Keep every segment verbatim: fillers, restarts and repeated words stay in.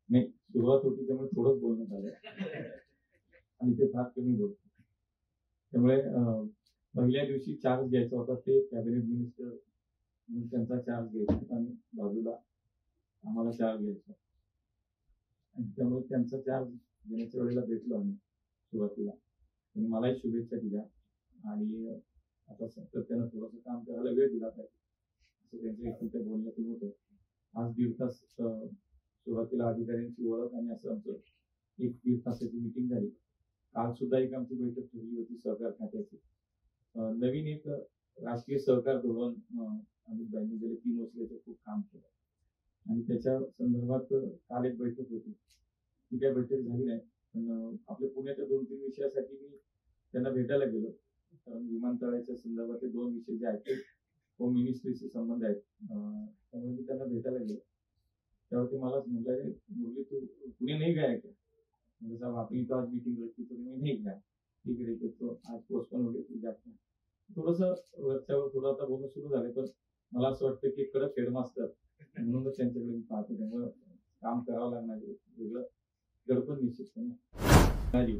नाही, सुरुवात होती त्यामुळे थोडंच बोलणं झालं. आणि ते फार कमी बोलतो. त्यामुळे अ, पहिल्या दिवशी चार्ज घ्यायचा होता ते कॅबिनेट मिनिस्टर म्हणून त्यांचा चार्ज घ्यायचा आणि बाजूला आम्हाला चार्ज घ्यायचा. आणि त्यामुळे त्यांचा चार्ज घेण्याच्या वेळेला भेटलो आम्ही सुरुवातीला. त्यांनी मलाही शुभेच्छा दिल्या आणि आता सातत्यानं थोडंसं काम करायला वेळ दिला पाहिजे. असं त्यांच्या एकूणच्या बोलण्यातून होतं. आज दीड तास अ, सुरुवातीला अधिकाऱ्यांची ओळख आणि असं आमचं एक दीड तासाची मीटिंग झाली. काल सुद्धा एक आमची बैठक ठरली होती सहकार खात्याची. अ, नवीन एक राष्ट्रीय सहकार धोरण अ, अमित भाईंनी गेले तीन वर्ष याचं खूप काम केलं आणि त्याच्या संदर्भात काल एक बैठक होती. ती काही बैठक झाली नाही. पण अ, आपल्या पुण्याच्या दोन तीन विषयासाठी मी त्यांना भेटायला गेलो. कारण विमानतळाच्या संदर्भातले दोन विषय जे आहेत ते होम मिनिस्ट्रीशी संबंध आहेत. अ, त्यामुळे मी त्यांना भेटायला गेलो. तेव्हा ते मलाच म्हटले, "मुरली तू पुणे नहीं गया क्या?" म्हणजे साहब आपली तो आज मीटिंग रखी तो मैं नहीं गया. ठीक है, ठीक है. तो आज पोस्टपोन हो गया तू जाता. थोडंसं वरच्यावर थोडं आता बोलणं सुरू झालं, पण मला असं वाटतं की कडक हेडमास्टर म्हणूनच त्यांच्याकडे मी पाहतो. त्यामुळं काम करावं लागणार आहे. वेगळं दडपण निश्चितपणे आली.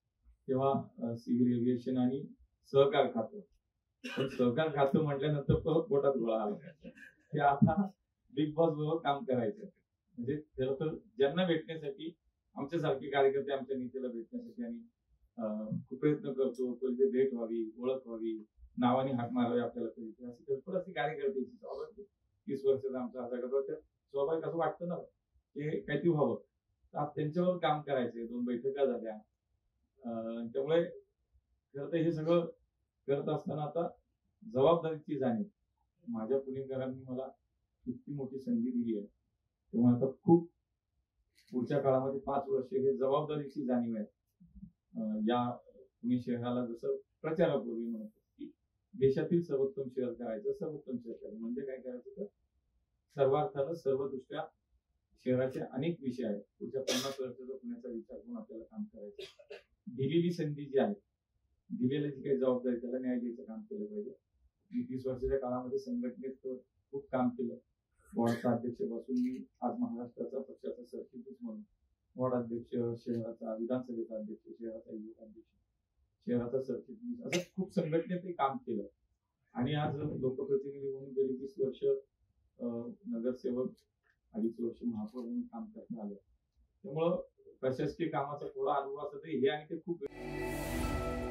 तेव्हा सिव्हिल एव्हिएशन आणि सहकार खातं. पण सहकार खातं म्हटल्यानंतर परत पोटात गोळा आला. ते आता बिग बॉस बरोबर काम करायचं. म्हणजे खरं तर ज्यांना भेटण्यासाठी आमच्यासारखे कार्यकर्ते आमच्या नेत्याला भेटण्यासाठी आम्ही अ, खूप प्रयत्न करतो. पहिले भेट व्हावी, ओळख व्हावी, नावाने हाक मारावी आपल्याला कधी अशी भरपूर अशी कार्यकर्त्याची स्वाभाविक तीस वर्षाचा आमचा असा गट स्वाभाविक असं वाटतं ना, की काहीतरी व्हावं. तर आज त्यांच्यावर काम करायचंय. दोन बैठका झाल्या. अ, त्यामुळे खरं तर हे सगळं करत असताना आता जबाबदारीची जाणीव. माझ्या पुणेकरांनी मला इतकी मोठी संधी दिली आहे. तेव्हा आता खूप पुढच्या काळामध्ये पाच वर्ष हे जबाबदारीची जाणीव आहे. अ, या पुणे शहराला जसं प्रचारापूर्वी म्हणतो की देशातील सर्वोत्तम शहर करायचं, सर्वोत्तम शहर करायचं. म्हणजे काय करायचं तर सर्वार्थानं सर्वदृष्ट्या शहराचे अनेक विषय आहेत. पुढच्या पन्नास वर्षाचा पुण्याचा विचार करून आपल्याला काम करायचं. दिलेली संधी जी आहे, दिलेली जी काही जबाबदारी त्याला न्याय द्यायचं काम केलं पाहिजे. मी तीस वर्षाच्या काळामध्ये संघटनेत खूप काम केलं. वॉर्डचा अध्यक्ष बसून मी आज महाराष्ट्राचा पक्षाचा सरचिटणीस म्हणून वॉर्ड अध्यक्ष, शहराचा विधानसभेचा अध्यक्ष, शहराचा युवक अध्यक्ष, शहराचा सरचिटणीस असं खूप संघटनेत काम केलं. आणि आज लोकप्रतिनिधी म्हणून गेली तीस वर्ष अ, नगरसेवक, अडीच वर्ष महापौर म्हणून काम करता आलं. त्यामुळं प्रशासकीय कामाचा थोडा अनुभव असतो हे आणि ते खूप